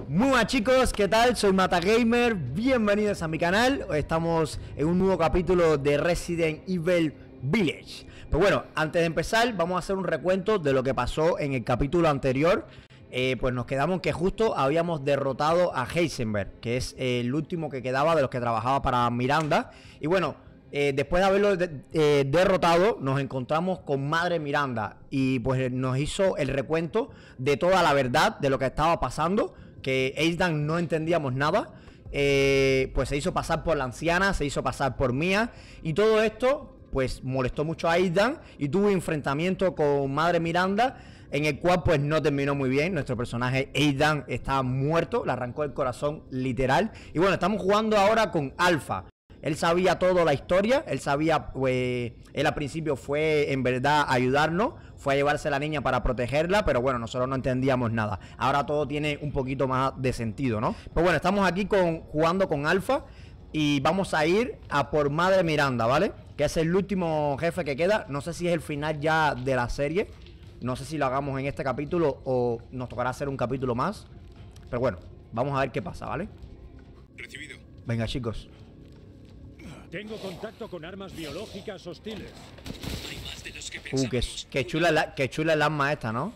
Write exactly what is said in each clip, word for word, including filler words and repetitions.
Muy buenas chicos, ¿qué tal? Soy Matagamer, bienvenidos a mi canal. Hoy estamos en un nuevo capítulo de Resident Evil Village. Pues bueno, antes de empezar vamos a hacer un recuento de lo que pasó en el capítulo anterior. eh, Pues nos quedamos en que justo habíamos derrotado a Heisenberg, que es eh, el último que quedaba de los que trabajaba para Miranda. Y bueno, eh, después de haberlo de, eh, derrotado, nos encontramos con Madre Miranda y pues nos hizo el recuento de toda la verdad de lo que estaba pasando, que Aidan no entendíamos nada. eh, Pues se hizo pasar por la anciana, se hizo pasar por Mia, y todo esto pues molestó mucho a Aidan y tuvo un enfrentamiento con Madre Miranda, en el cual pues no terminó muy bien. Nuestro personaje Aidan está muerto, le arrancó el corazón literal. Y bueno, estamos jugando ahora con Alpha. Él sabía toda la historia, él sabía, pues, él al principio fue en verdad a ayudarnos, fue a llevarse a la niña para protegerla, pero bueno, nosotros no entendíamos nada. Ahora todo tiene un poquito más de sentido, ¿no? Pues bueno, estamos aquí con, jugando con Alpha y vamos a ir a por Madre Miranda, ¿vale? Que es el último jefe que queda. No sé si es el final ya de la serie, no sé si lo hagamos en este capítulo o nos tocará hacer un capítulo más, pero bueno, vamos a ver qué pasa, ¿vale? Recibido. Venga chicos. Tengo contacto con armas biológicas hostiles. Hay más de los que Uh, pensamos. qué, qué chula, la, qué chula el arma esta, ¿no?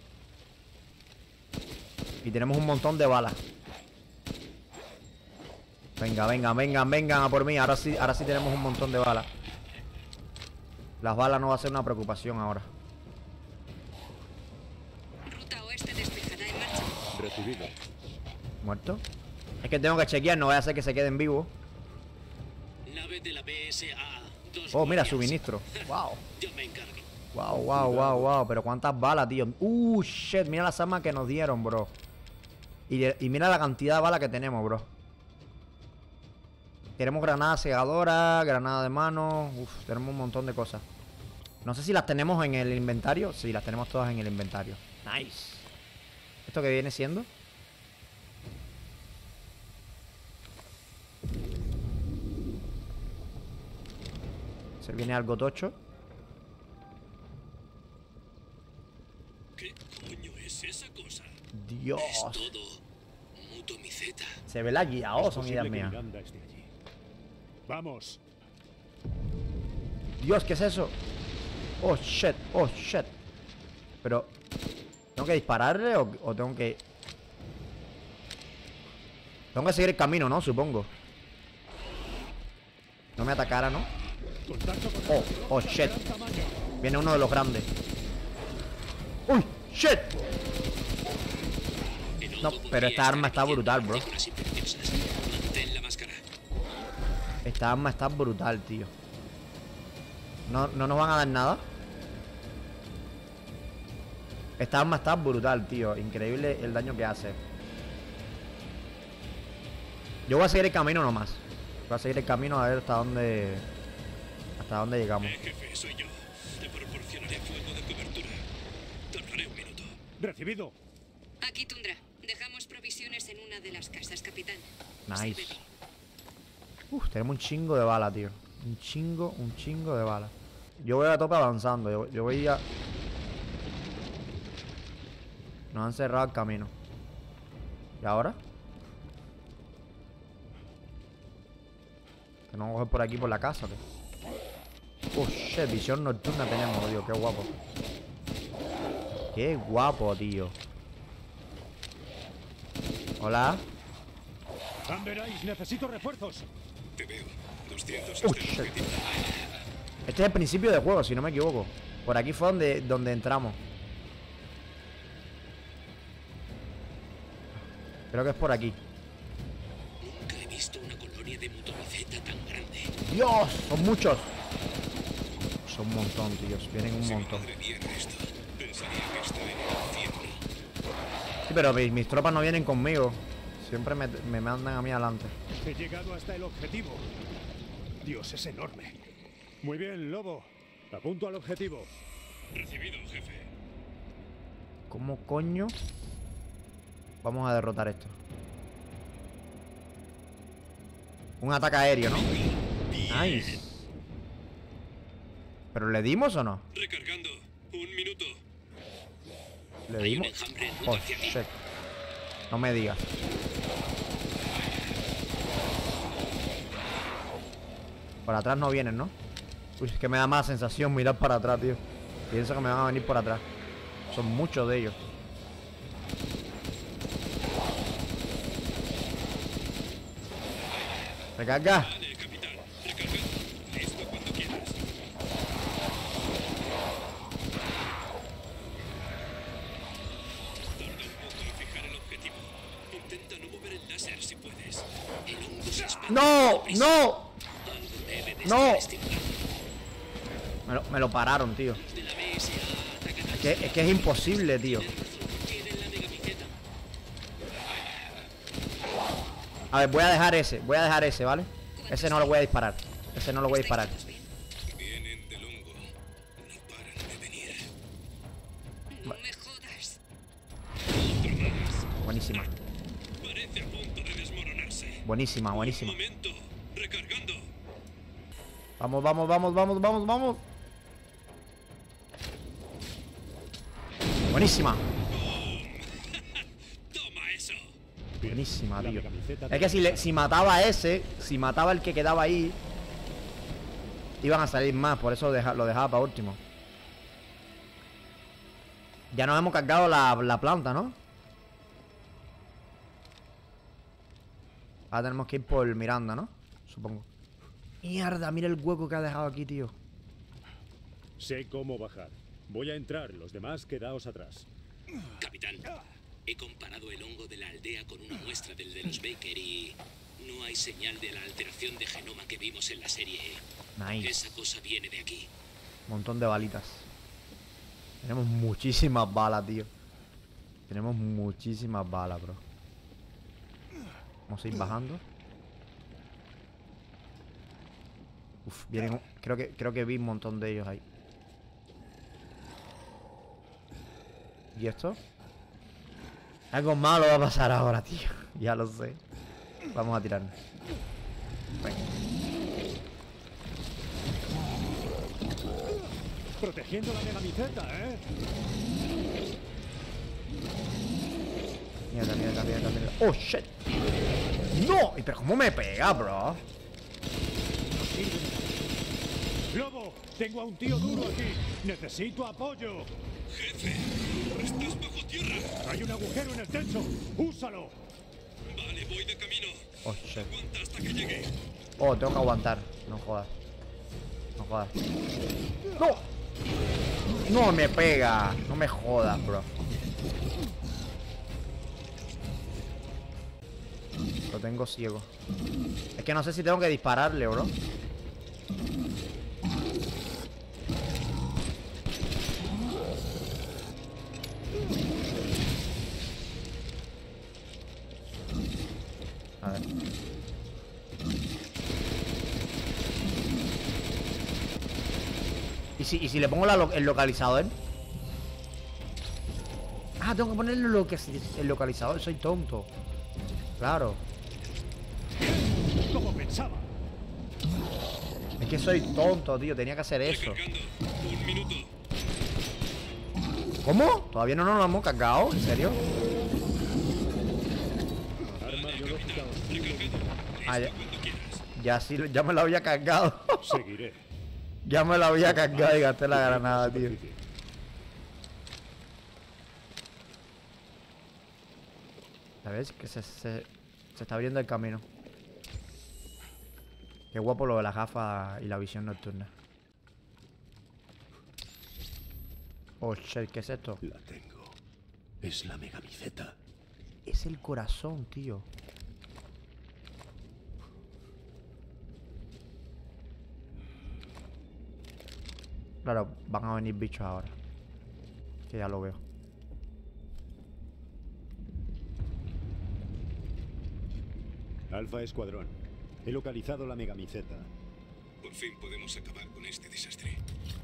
Y tenemos un montón de balas. Venga, venga, vengan, vengan a por mí. Ahora sí, ahora sí tenemos un montón de balas. Las balas no va a ser una preocupación ahora. Ruta oeste despejada en marcha. Recibido. ¿Muerto? Es que tengo que chequear, no vaya a ser que se queden vivos. Nave de la B S A. Dos Oh, mira, guardias. suministro. Wow. Yo me encargo. Wow, wow, wow, wow. Pero cuántas balas, tío. Uh, shit. Mira las armas que nos dieron, bro. Y, y mira la cantidad de balas que tenemos, bro. Tenemos granada cegadora, granada de mano. Uf, tenemos un montón de cosas. No sé si las tenemos en el inventario. Sí, las tenemos todas en el inventario. Nice. ¿Esto qué viene siendo? Se viene algo tocho. ¿Qué coño es esa cosa? Dios. Es todo mutomiceta. Se ve la guía. Oh, Es son posible ideas que mías. Miranda esté allí. Vamos. Dios, ¿qué es eso? Oh, shit, oh, shit. Pero ¿tengo que dispararle o, o tengo que...? Tengo que seguir el camino, ¿no? Supongo. No me atacara, ¿no? Contacto con Oh, armas oh, biológicas shit. de gran tamaño. Viene uno de los grandes. ¡Uy! ¡Shit! El No, hongo pero podría esta arma estar está brutal, bro. emitiendo partículas infecciosas. Mantén la máscara. Esta arma está brutal, tío. No, no nos van a dar nada. Esta arma está brutal, tío. Increíble el daño que hace. Yo voy a seguir el camino nomás. Voy a seguir el camino a ver hasta dónde... Hasta dónde llegamos. Eh, jefe, soy yo. Te proporcionaré fuego de cobertura. Tardaré un minuto. Recibido. Aquí, Tundra. Dejamos provisiones en una de las casas, capitán. Nice. Sírvete. Uf, tenemos un chingo de balas, tío. Un chingo, un chingo de balas. Yo voy a tope avanzando. Yo, yo voy a... Nos han cerrado el camino. ¿Y ahora? ¿Que no vamos a coger por aquí, por la casa o qué? Oh, shit, visión nocturna tenemos, tío. Qué guapo. Qué guapo, tío. Hola. Amberais, necesito refuerzos. Te veo. doscientos Oh, hasta el shit. objetivo. Este es el principio del juego, si no me equivoco. Por aquí fue donde, donde entramos. Creo que es por aquí. Nunca he visto una colonia de mutomiceta tan grande. ¡Dios! Son muchos. Son un montón, tíos. Vienen un Si mi montón. madre viera esto, pensaría que está en el infierno. Sí, pero mis, mis tropas no vienen conmigo. Siempre me, me mandan a mí adelante. He llegado hasta el objetivo. Dios, es enorme. Muy bien, Lobo. Apunto al objetivo. Recibido, jefe. ¿Cómo coño vamos a derrotar esto? Un ataque aéreo, ¿no? Nice. ¿Pero le dimos o no? Recargando. Un minuto. Le Hay un dimos. enjambre en Oh, ruta hacia ti. shit. No me digas. Por atrás no vienen, ¿no? Uy, es que me da más sensación mirar para atrás, tío. Pienso que me van a venir por atrás. Son muchos de ellos. Recarga. Vale, capitán. Recargando. Listo cuando quieras. Tarda un poco en fijar el objetivo. Intenta no mover el láser si puedes. El hongo se expande. ¡No! ¡No! Algo debe de ¡No! estar estimulando. Me lo, me lo pararon, tío. Los de la B S A atacan a Es que, es que es imposible, tío. Tienen la megapiceta. A ver, voy a dejar ese. Voy a dejar ese, ¿vale? Ese no lo voy a disparar. Ese no lo voy a disparar. ¿Estáis todos bien? Vienen del hongo. No paran de venir. No me jodas. Buenísima. Parece a punto de desmoronarse. Buenísima, Un buenísima. momento. Recargando. Vamos, vamos, vamos, vamos, vamos, vamos. Buenísima. Toma eso. Buenísima, La tío. megacamiseta Es que si, le, si mataba a ese, si mataba al que quedaba ahí, iban a salir más. Por eso deja- lo dejaba para último. Ya nos hemos cargado la, la planta, ¿no? Ahora tenemos que ir por Miranda, ¿no? Supongo. Mierda, mira el hueco que ha dejado aquí, tío. Sé cómo bajar. Voy a entrar, los demás quedaos atrás. Capitán, he comparado el hongo de la aldea con una muestra del de los Baker y no hay señal de la alteración de genoma que vimos en la serie E. Nice. Esa cosa viene de aquí. Montón de balitas. Tenemos muchísimas balas, tío. Tenemos muchísimas balas, bro. Vamos a ir bajando. Uf, vienen. un- Creo que, creo que vi un montón de ellos ahí. ¿Y esto? Algo malo va a pasar ahora, tío. Ya lo sé. Vamos a tirarnos. Venga. Protegiendo la megamiseta, ¿eh? Mierda, mierda, mierda, mierda. ¡Oh, shit! ¡No! ¿Y pero cómo me pega, bro? ¡Lobo! Tengo a un tío duro aquí. Necesito apoyo. Jefe, estás bajo tierra. Hay un agujero en el techo. ¡Úsalo! Vale, voy de camino. ¡Oh, shit! Aguanta hasta que llegue. Oh, tengo que aguantar. No jodas. No jodas. ¡No! No me pega. No me jodas, bro. Lo tengo ciego. Es que no sé si tengo que dispararle, bro. A ver. ¿Y si, y si le pongo la lo- el localizador? Ah, tengo que ponerle lo que el localizador. Soy tonto. Claro. Como pensaba. Es que soy tonto, tío. Tenía que hacer eso. Recargando. Un minuto. ¿Cómo? ¿Todavía no nos lo hemos cargado? ¿En serio? Arma biológica hostil. Recargando. Ah, ya, Listo cuando quieras. ya sí, ya me lo había cargado. Seguiré. Ya me lo había cargado y gasté la granada, tío. ¿Sabes? Que se, se, se está abriendo el camino. Qué guapo lo de las gafas y la visión nocturna. Oh, shit, ¿qué es esto? La tengo. Es la megamiseta. Es el corazón, tío. Claro, van a venir bichos ahora. Que ya lo veo. Alfa Escuadrón. He localizado la megamiseta. Por fin podemos acabar con este desastre.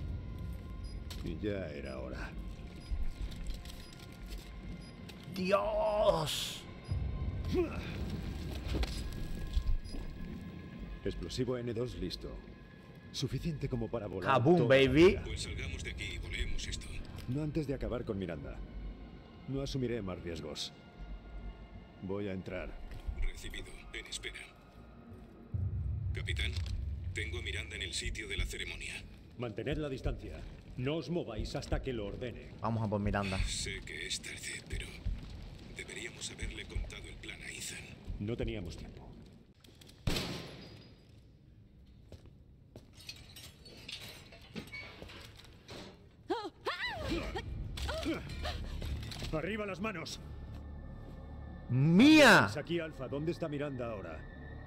Y ya era hora. ¡Dios! Explosivo N dos listo. Suficiente como para volar. ¡Kaboom, toda la baby! vida. Pues salgamos de aquí y volvemos esto. No antes de acabar con Miranda. No asumiré más riesgos. Voy a entrar. Recibido. En espera. Capitán, tengo a Miranda en el sitio de la ceremonia. Mantened la distancia. No os mováis hasta que lo ordene. Vamos a por Miranda. Sé que es tarde, pero deberíamos haberle contado el plan a Ethan. No teníamos tiempo. ¡Arriba las manos! ¡Mía! Es aquí, Alfa. ¿Dónde está Miranda ahora?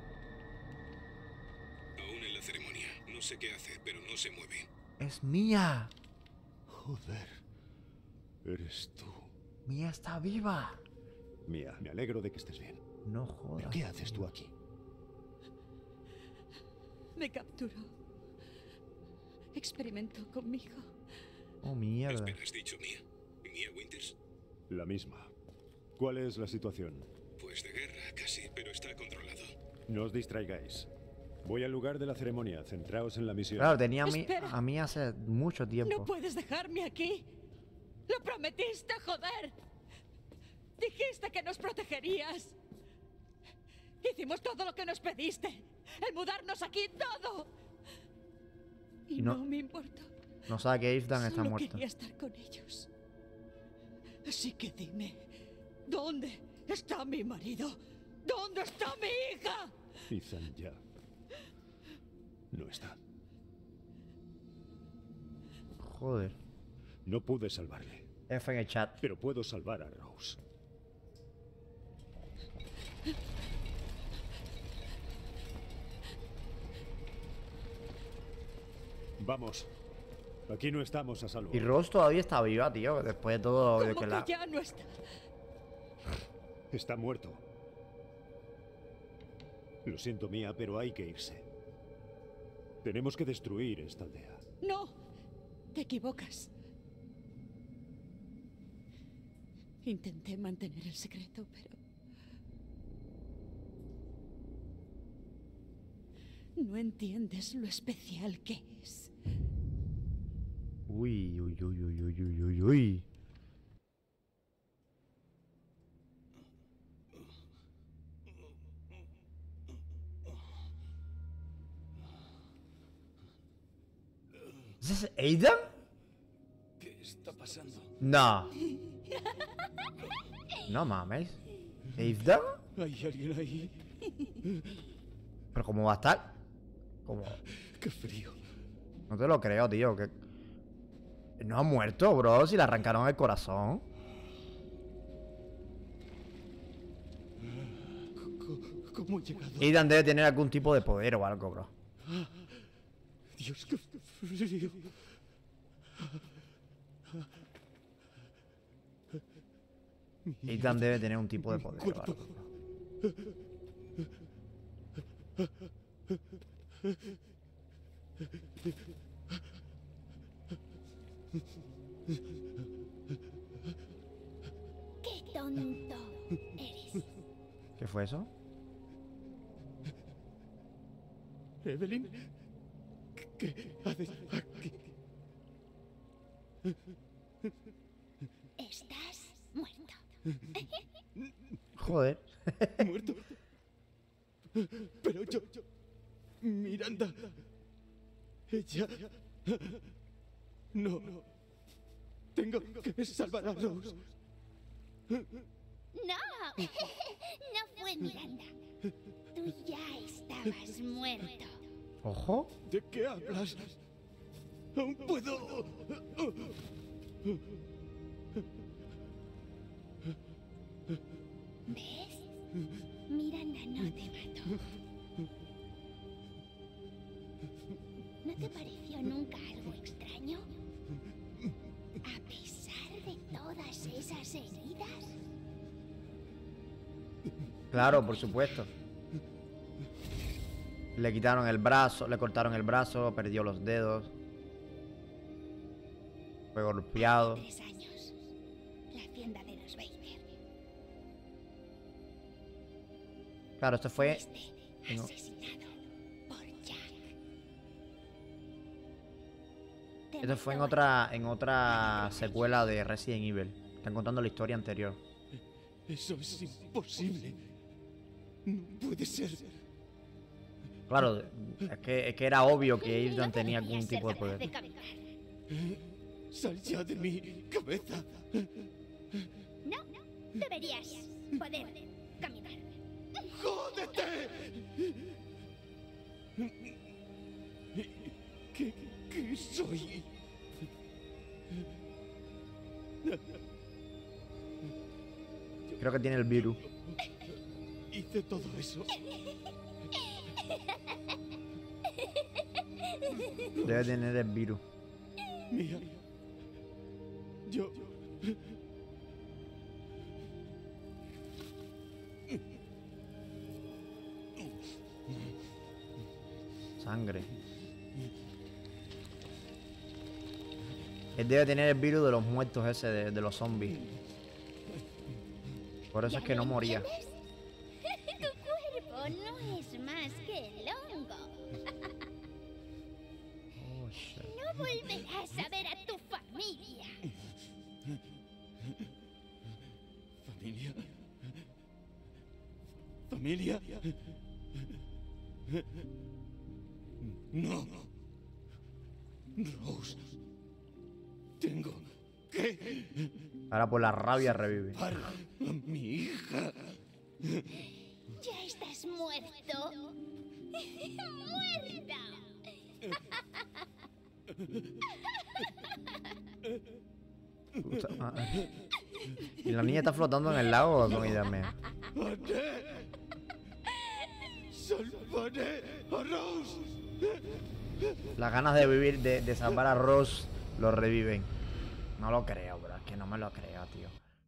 Aún en la ceremonia. No sé qué hace, pero no se mueve. ¡Es Mía! Joder. Eres tú. Mía está viva. Mía, me alegro de que estés bien. No ¿Pero jodas. qué haces tú aquí? Me capturó. Experimentó conmigo. Oh, mierda. Espera, ¿has dicho Mía? ¿Mía Winters? La misma. ¿Cuál es la situación? Pues de guerra, casi, pero está controlado. No os distraigáis. Voy al lugar de la ceremonia. Centraos en la misión. Claro, tenía a mí, Espera. a mí hace mucho tiempo. No puedes dejarme aquí. Lo prometiste, joder. Dijiste que nos protegerías. Hicimos todo lo que nos pediste. El mudarnos aquí, todo. Y Y no- no, me importó. No sabe que Ethan está Solo muerto. quería estar con ellos. Así que dime, ¿dónde está mi marido? ¿Dónde está mi hija? Ethan ya no está. Joder. No pude salvarle, F en el chat. pero puedo salvar a Rose. Vamos. Aquí no estamos a salvo. Y Rose todavía está viva, tío. Después de todo de ¿Cómo que que la... ya no está? Está muerto. Lo siento, Mía, pero hay que irse. Tenemos que destruir esta aldea. No, te equivocas. Intenté mantener el secreto, pero... No entiendes lo especial que es. Uy, uy, uy, uy, uy, uy, uy, uy. ¿Ese es Aidan? ¿Qué está pasando? No. No mames. ¿Aidan? ¿Hay alguien ahí? ¿Pero cómo va a estar? ¿Cómo? ¡Qué frío! No te lo creo, tío. Que... No ha muerto, bro. Si le arrancaron el corazón. ¿Cómo he llegado? Aidan debe tener algún tipo de poder o algo, bro. Dios, qué frío. Aidan debe tener un tipo de poder o algo, bro. ¡Qué tonto eres! ¿Qué fue eso? Evelyn, ¿qué haces aquí? Estás muerto. Joder. Muerto. Pero yo, yo, Miranda, ella, no, tengo que salvar a Rose. ¡No! No fue Miranda. Tú ya estabas muerto. Ojo. ¿De qué hablas? Aún puedo. ¿Ves? Miranda no te mató. ¿No te pareció nunca algo extraño? A pesar de todas esas heridas. Claro, por supuesto. Le quitaron el brazo, le cortaron el brazo, perdió los dedos. Fue golpeado. Hace tres años. La hacienda de los Baker. Claro, esto fue... Fuiste no. asesinado por Jack. Te Esto fue en mató otra, en otra secuela de Resident Evil. Están contando la historia anterior. Eso es imposible. No puede ser. Claro, es que, es que era obvio que Aidan No tenía deberías algún ser tipo de capaz poder. de caminar. Sal ya de mi cabeza. No, deberías poder caminar. ¡Jódete! ¿Qué, qué soy? Creo que tiene el virus. Hice todo eso. Debe tener el virus. Mira. Yo... Sangre. Él debe tener el virus de los muertos ese, de, de los zombies. Por eso es que no moría. ¿Entiendes? Tu cuerpo no es más que el hongo. Oh, shit. No volverás a ver a tu familia. ¿Familia? ¿Familia? No. Rose. Tengo que Ahora por la rabia revive. salvar a mi hija. Ya estás muerto. ¡Muerta! Puta madre. ¿Y la niña está flotando en el lago o con ella misma? ¡Haré! ¡Salvaré a Rose! Las ganas de vivir, de, de salvar a Ross, lo reviven. No lo creo, bro. Es que no me lo creo, tío.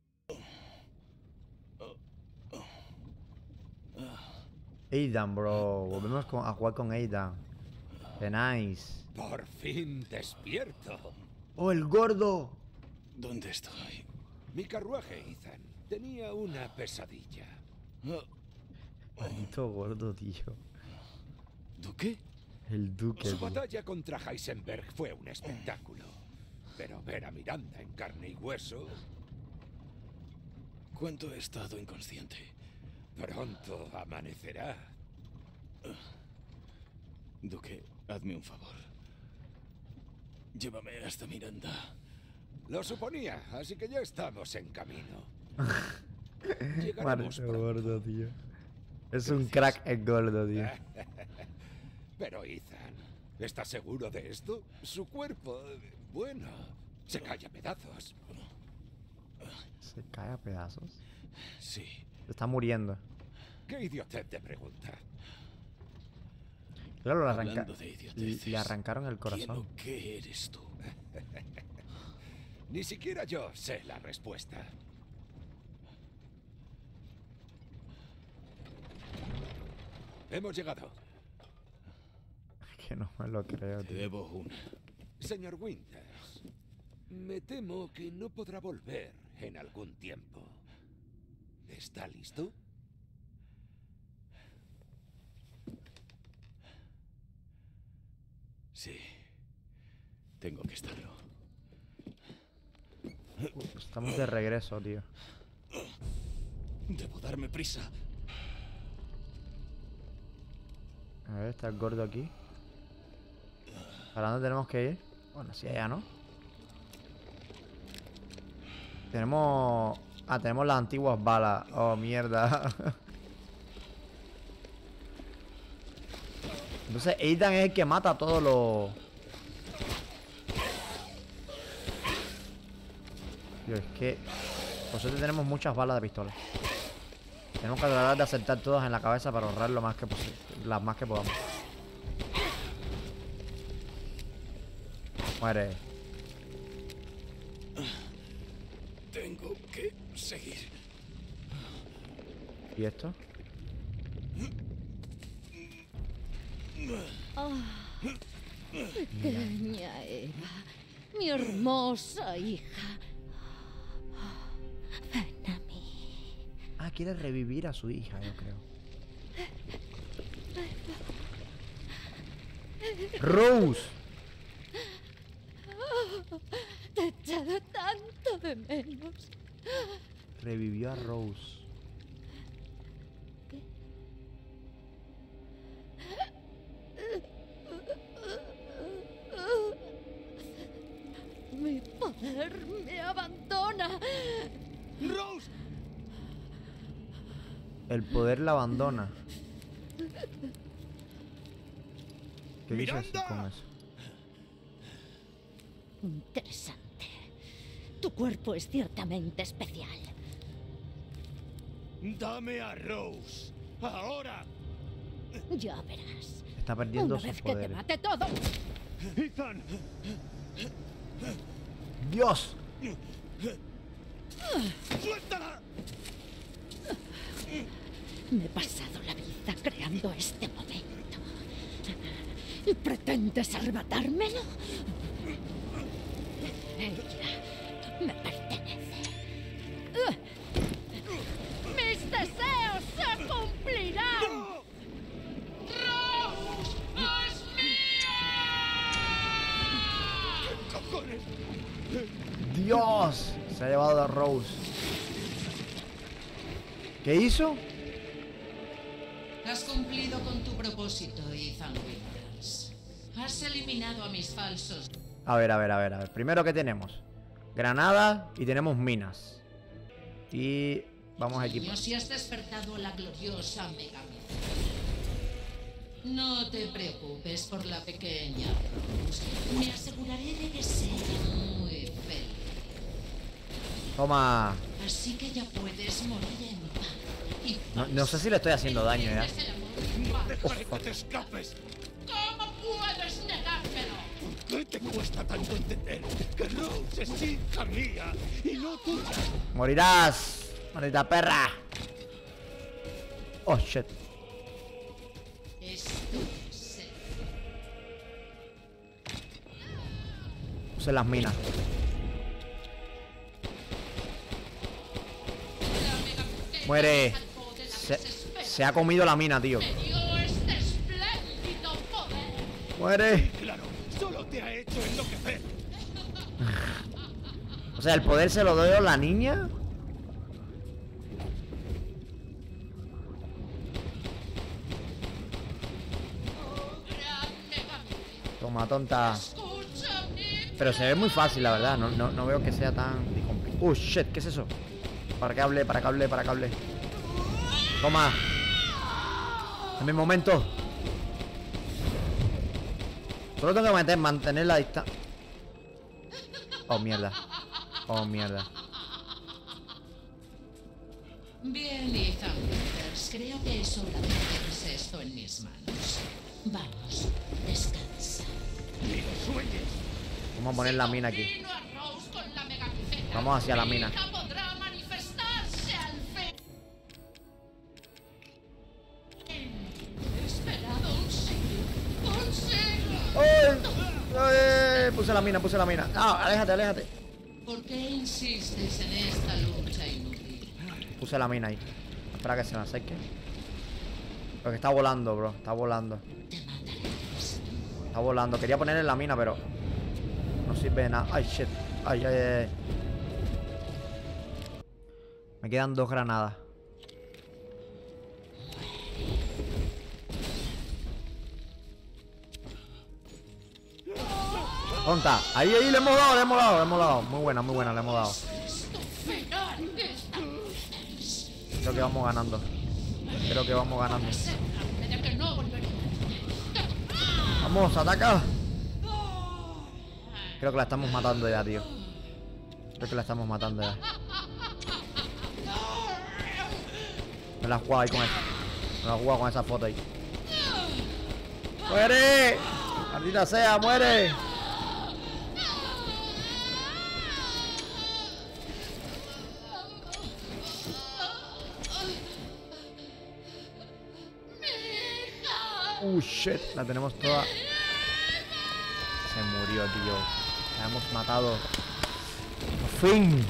Aidan, bro. Volvemos con- a jugar con Aidan. Qué nice. Por fin despierto. ¡Oh, el gordo! ¿Dónde estoy? Mi carruaje, Ethan, tenía una pesadilla. Maldito gordo, tío. ¿Duque? El duque. Su tío. batalla contra Heisenberg fue un espectáculo. Pero ver a Miranda en carne y hueso, ¿Cuánto he estado inconsciente? pronto amanecerá. Duque, hazme un favor. Llévame hasta Miranda. Lo suponía, así que ya estamos en camino. Maldito Llegaremos pronto. gordo, tío. Es un crack el gordo, tío. Pero Ethan, ¿estás seguro de esto? Su cuerpo, bueno, se cae a pedazos. Se cae a pedazos. Sí. Se está muriendo. ¿Qué idiotez de pregunta? Claro, le, arranca- Hablando de le, idioteces, le arrancaron el ¿quién corazón. o qué eres tú? Ni siquiera yo sé la respuesta. Hemos llegado. Es que no me lo creo, Te tío. debo una. Señor Winters, me temo que no podrá volver en algún tiempo. ¿Está listo? Sí. Tengo que estarlo. Estamos de regreso, tío. Debo darme prisa. A ver, está el gordo aquí. ¿Para dónde tenemos que ir? Bueno, hacia allá, ¿no? Tenemos... Ah, tenemos las antiguas balas. Oh, mierda. Entonces, Aidan es el que mata a todos los... Tío, es que... Por suerte tenemos muchas balas de pistola. Tenemos que tratar de acertar todas en la cabeza para ahorrar lo más que posible. Las más que podamos. Muere. Tengo que seguir. ¿Y esto? Pequeña Eva, mi hermosa hija. Ven a mí. Ah, quiere revivir a su hija, yo creo. Rose. Te he echado tanto de menos. Revivió a Rose. ¿Qué? Mi poder me abandona. ¡Rose! El poder la abandona. ¿Qué dices ¡Miranda! con eso? Interesante. Tu cuerpo es ciertamente especial. ¡Dame a Rose! ¡Ahora! Ya verás. Está perdiendo Una sus vez que te poderes. mate todo. ¡Ethan! ¡Dios! ¡Suéltala! Me he pasado la vida creando este momento. ¿Y pretendes arrebatármelo? Ella me pertenece. ¡Mis deseos se cumplirán! ¡Cojones! ¡Dios! Se ha llevado a Rose. ¿Qué hizo? Has cumplido con tu propósito, Ethan Winters. Has eliminado a mis falsos. A ver, a ver, a ver, a ver. Primero, ¿qué tenemos? Granada y tenemos minas. Y vamos a equipar. Si has despertado a la gloriosa Megamith. No te preocupes por la pequeña Rose. Me aseguraré de que sea muy feliz. Toma. Así que ya puedes morir en paz. Y No, no sé si le estoy haciendo daño ya. entiendes el amor en paz. ¡Dejaré que te escapes! ¿Cómo puedes negármelo? ¿Por qué te cuesta tanto entender que Rose es hija mía y no tuya? Morirás, maldita perra. Oh, shit. Esto es el Puse las minas. Muere. Se, se ha comido la mina, tío. este espléndido poder. Muere. Claro, solo te ha hecho enloquecer. O sea, el poder se lo doy a la niña. Toma, tonta. Pero se ve muy fácil, la verdad. No, no, no veo que sea tan complicado. Uh, shit, ¿qué es eso? Para que hable, para que hable, para que hable. Toma. En mi momento. Solo tengo que meter, mantener la distancia. Oh, mierda. Oh, mierda. Bien, Ethan Winters, creo que es hora de ponerse esto en mis manos. Vamos, descansa. Ni lo sueñes. Vamos a poner la mina aquí. Vino a Rose con la megapicera. Vamos hacia la mina. Mi hija podrá manifestarse al fin. He esperado un siglo. Un siglo. ¡Ay! ¡Ay! Puse la mina, puse la mina. Ah, aléjate, aléjate. ¿Por qué insistes en esta lucha inútil? Puse la mina ahí. Espera que se me acerque. Porque está volando, bro. Está volando. Te mataremos. Está volando. Quería ponerle la mina, pero no sirve de nada. Ay, shit. Ay, ay, ay. Me quedan dos granadas. Tonta. Ahí, ahí le hemos dado, le hemos dado, le hemos dado. Muy buena, muy buena, le hemos dado. Creo que vamos ganando. Creo que vamos ganando. Asegúrame de que no volveré. Vamos, ataca. Creo que la estamos matando ya, tío. Creo que la estamos matando ya. Me la he jugado ahí con esa. Me la he jugado con esa foto ahí. ¡Muere! ¡Maldita sea, muere! Uh, shit. La tenemos toda. Se murió, tío. La hemos matado. Por fin.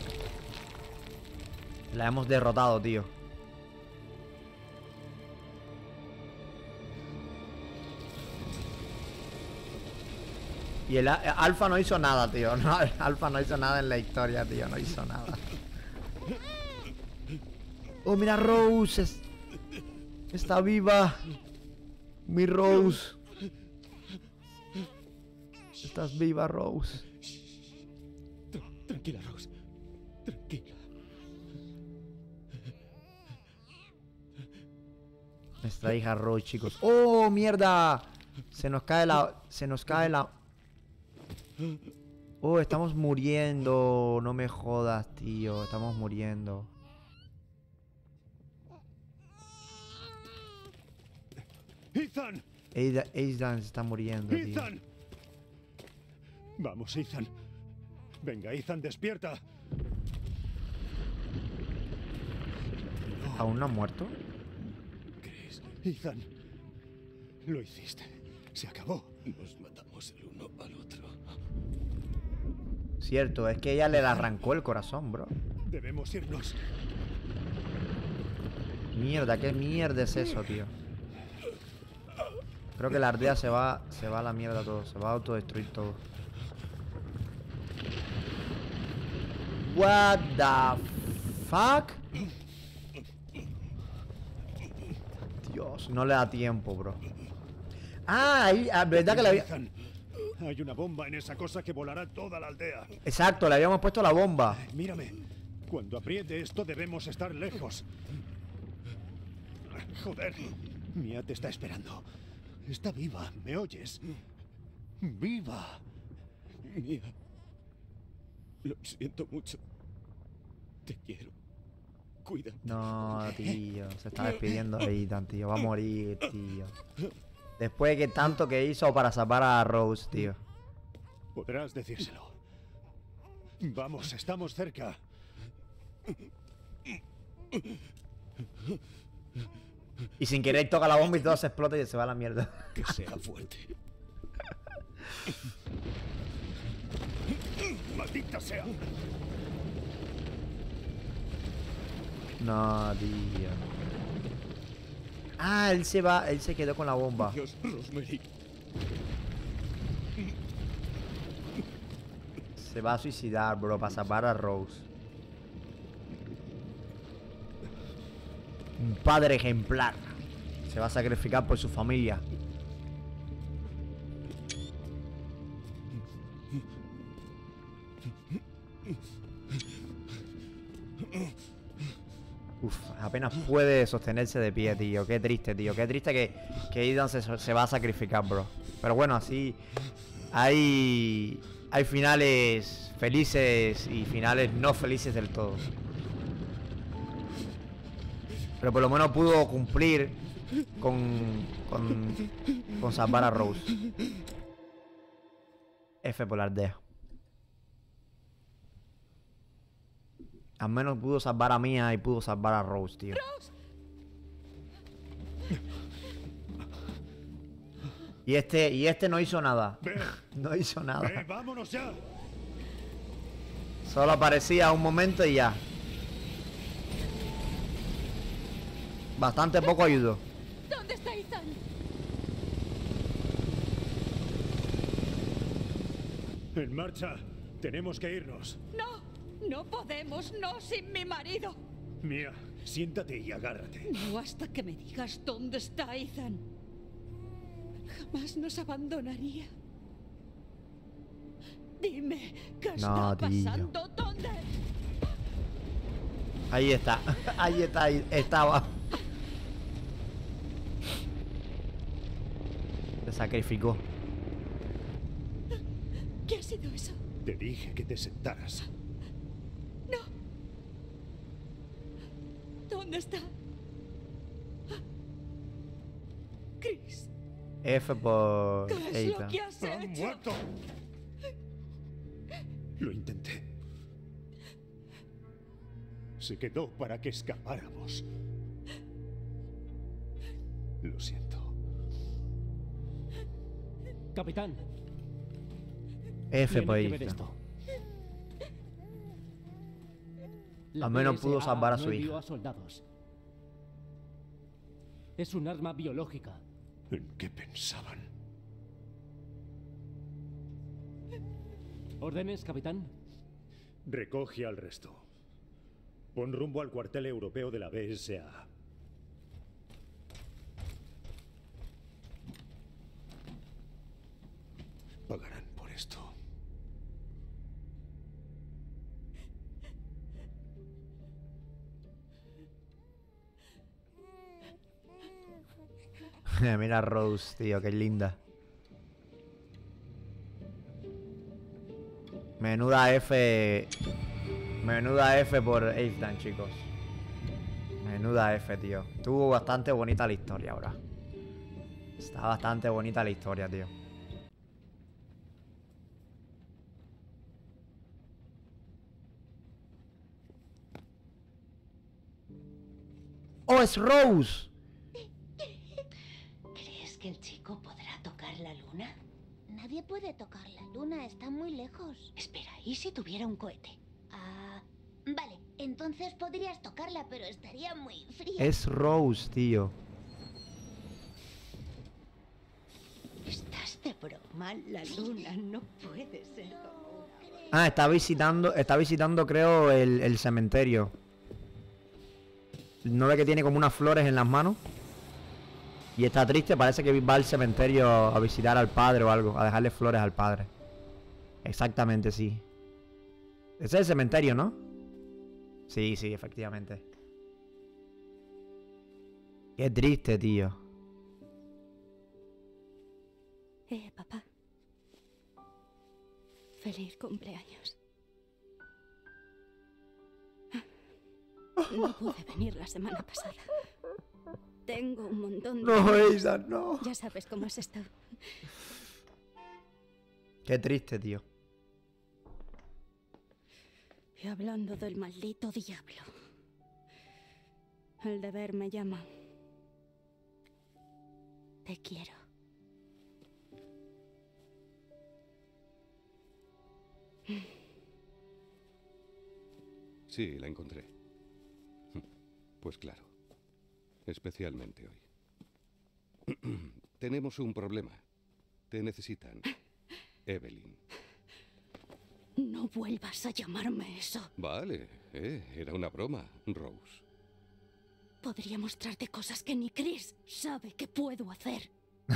La hemos derrotado, tío. Y el a- Alfa no hizo nada, tío. No, el Alfa no hizo nada en la historia, tío. No hizo nada. Oh, mira, Rose. Es- está viva. Mi Rose. Estás viva, Rose. Tra- tranquila, Rose. Tranquila. Nuestra hija Rose, chicos. ¡Oh, mierda! Se nos cae la... Se nos cae la... Oh, estamos muriendo. No me jodas, tío. Estamos muriendo. ¡Ethan! Aida- Aidan se está muriendo, tío. ¡Ethan! Vamos, Ethan. Venga, Ethan, despierta. ¿Aún no ha muerto? Chris, Ethan. Lo hiciste. Se acabó. Nos matamos el uno al otro. Cierto, es que ella le arrancó el corazón, bro. Debemos irnos. Mierda, ¿qué mierda es eso, tío? Creo que la aldea se va, se va a la mierda todo. Se va a autodestruir todo. What the fuck? Dios, no le da tiempo, bro. Ah, ahí, ah, verdad que le había... Ethan, hay una bomba en esa cosa que volará toda la aldea. Exacto, le habíamos puesto la bomba. Mírame. Cuando apriete esto debemos estar lejos. Joder. Mia te está esperando. Está viva, ¿me oyes? ¡Viva! Mía. Lo siento mucho. Te quiero. Cuídate. No, tío, se está despidiendo de Ethan, tío. Va a morir, tío. Después de que tanto que hizo para salvar a Rose, tío. Podrás decírselo. Vamos, estamos cerca. Y sin querer toca la bomba y todo se explota y se va a la mierda. Que sea fuerte. ¡Maldita sea! No, tío. Ah, él se va, él se quedó con la bomba. Dios, Rosemary. Se va a suicidar, bro, para salvar a Rose. Un padre ejemplar. Se va a sacrificar por su familia. Uf, apenas puede sostenerse de pie, tío. Qué triste, tío. Qué triste que, que Aidan se, se va a sacrificar, bro. Pero bueno, así hay, hay finales felices y finales no felices del todo. Pero por lo menos pudo cumplir con, con, con salvar a Rose. F por la aldea. Al menos pudo salvar a Mia y pudo salvar a Rose, tío. ¡Rose! Y este, y este no hizo nada. Ve, No hizo ve, nada. vámonos ya. Solo aparecía un momento y ya. Bastante poco ayudó. ¿Dónde está Ethan? En marcha. Tenemos que irnos. No, no podemos, no sin mi marido. Mia, siéntate y agárrate. No hasta que me digas dónde está Ethan. Jamás nos abandonaría. Dime, ¿qué No, está tío. pasando? ¿Dónde? Ahí está. Ahí está. Ahí estaba. Se sacrificó. ¿Qué ha sido eso? Te dije que te sentaras. No. ¿Dónde está? Chris, F por ¿qué es lo Ethan. que has ¡Ha hecho? muerto! Lo intenté. Se quedó para que escapáramos. Lo siento. Capitán. F por Tiene que ver Ethan. esto. La Al menos B S A pudo salvar a no su envió hija. a soldados. Es un arma biológica. ¿En qué pensaban? ¿Órdenes, capitán? Recoge al resto. Pon rumbo al cuartel europeo de la B S A. Pagarán por esto. Mira a Rose, tío, qué linda. Menuda F. Menuda F por Ethan, chicos. Menuda F, tío. Estuvo bastante bonita la historia ahora. Está bastante bonita la historia, tío. ¡Oh, es Rose! ¿Crees que el chico podrá tocar la luna? Nadie puede tocar la luna, está muy lejos. Espera, ¿y si tuviera un cohete? Ah, vale, entonces podrías tocarla, pero estaría muy fría. Es Rose, tío. ¿Estás de broma? La luna no puede ser como una... Ah, está visitando, está visitando, creo, el, el cementerio. ¿No ve que tiene como unas flores en las manos? Y está triste, parece que va al cementerio a visitar al padre o algo, a dejarle flores al padre. Exactamente, sí. Ese es el cementerio, ¿no? Sí, sí, efectivamente. Qué triste, tío. Eh, papá. Feliz cumpleaños. No pude venir la semana pasada. Tengo un montón de... No, Isa, no. Ya sabes cómo has estado. Qué triste, tío. Y hablando del maldito diablo. El deber me llama. Te quiero. Sí, la encontré. Pues claro. Especialmente hoy. Tenemos un problema. Te necesitan. Evelyn. No vuelvas a llamarme eso. Vale, eh, era una broma, Rose. Podría mostrarte cosas que ni Chris sabe que puedo hacer.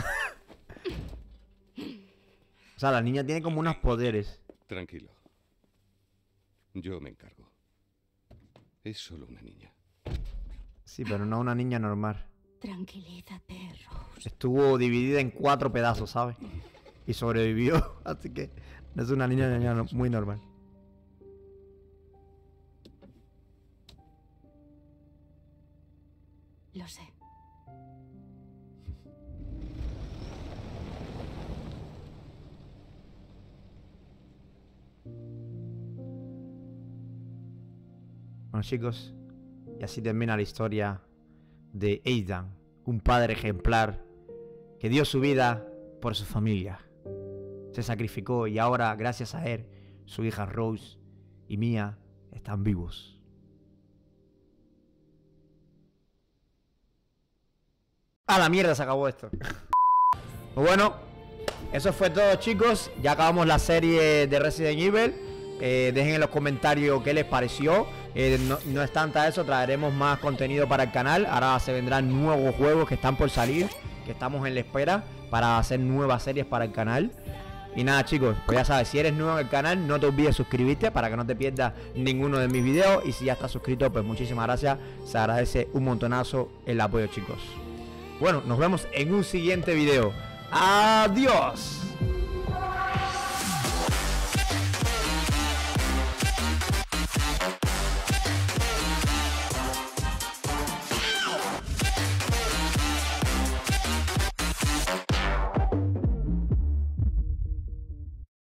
O sea, la niña tiene como unos poderes. Tranquilo. Yo me encargo. Es solo una niña. Sí, pero no una niña normal. Tranquilízate, Rose. Estuvo dividida en cuatro pedazos, ¿sabes? Y sobrevivió, así que no es una niña, niña no- muy normal. Lo sé. Bueno, chicos, y así termina la historia de Aidan, un padre ejemplar que dio su vida por su familia. Se sacrificó y ahora, gracias a él, su hija Rose y Mia están vivos. ¡A la mierda se acabó esto! Pues bueno, eso fue todo, chicos. Ya acabamos la serie de Resident Evil. Eh, dejen en los comentarios qué les pareció. Eh, no, no es tanta eso, traeremos más contenido para el canal. Ahora se vendrán nuevos juegos que están por salir, que estamos en la espera para hacer nuevas series para el canal. Y nada, chicos, pues ya sabes, si eres nuevo en el canal, no te olvides suscribirte para que no te pierdas ninguno de mis videos. Y si ya estás suscrito, pues muchísimas gracias. Se agradece un montonazo el apoyo, chicos. Bueno, nos vemos en un siguiente video. ¡Adiós!